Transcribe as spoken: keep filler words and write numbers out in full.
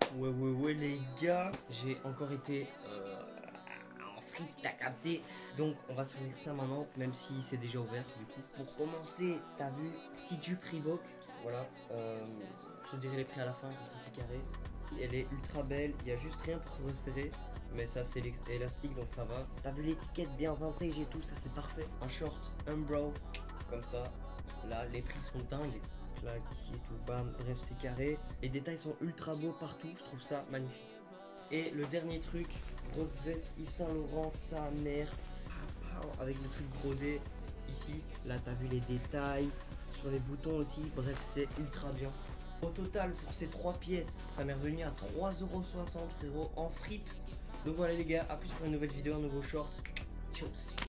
Ouais ouais ouais les gars, j'ai encore été euh, en fric, t'as capté. Donc on va s'ouvrir ça maintenant, même si c'est déjà ouvert du coup. Pour commencer, t'as vu, petite jupe Reebok. Voilà, euh, je te dirai les prix à la fin, comme ça c'est carré. Elle est ultra belle, il y a juste rien pour se resserrer. Mais ça c'est élastique donc ça va. T'as vu l'étiquette bien vintage et tout, ça c'est parfait. Un short Umbro, comme ça. Là les prix sont dingues. Clac ici et tout, bam, bref c'est carré. Les détails sont ultra beaux partout, je trouve ça magnifique. Et le dernier truc, grosse veste Yves Saint Laurent, sa mère, avec le truc brodé ici. Là t'as vu les détails, sur les boutons aussi, bref c'est ultra bien. Au total pour ces trois pièces, ça m'est revenu à trois euros soixante frérot en fripe. Donc voilà les gars, à plus pour une nouvelle vidéo, un nouveau short. Ciao.